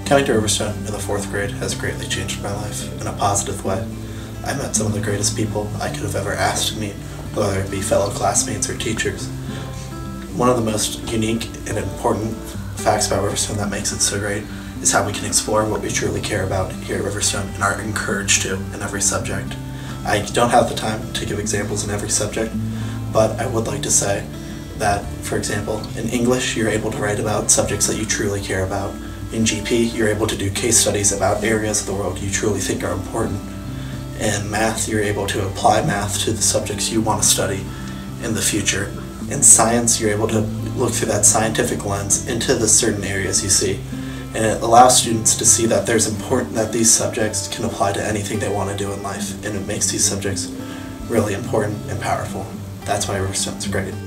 Coming to Riverstone in the 4th grade has greatly changed my life in a positive way. I met some of the greatest people I could have ever asked to meet, whether it be fellow classmates or teachers. One of the most unique and important facts about Riverstone that makes it so great is how we can explore what we truly care about here at Riverstone and are encouraged to in every subject. I don't have the time to give examples in every subject, but I would like to say that, for example, in English you're able to write about subjects that you truly care about. In GP, you're able to do case studies about areas of the world you truly think are important. In math, you're able to apply math to the subjects you want to study in the future. In science, you're able to look through that scientific lens into the certain areas you see. And it allows students to see that that these subjects can apply to anything they want to do in life, and it makes these subjects really important and powerful. That's why Riverstone's great.